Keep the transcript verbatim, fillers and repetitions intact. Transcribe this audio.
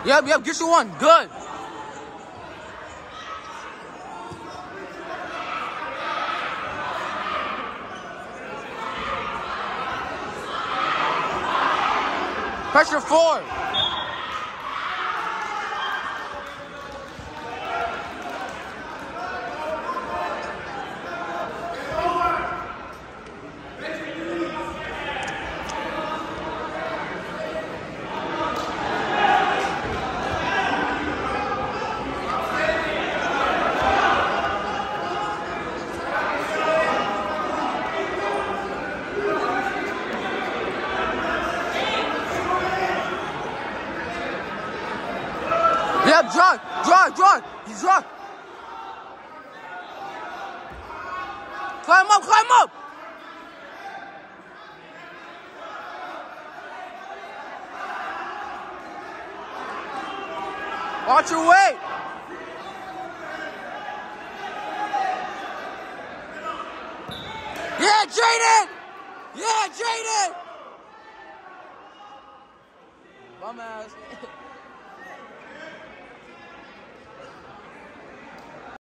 Yep, yep, get you one. Good. Pressure four. Yep, draw, draw, draw, you draw. Climb up, climb up. Watch your weight. Yeah, Jaden. Yeah, Jaden. Bum ass.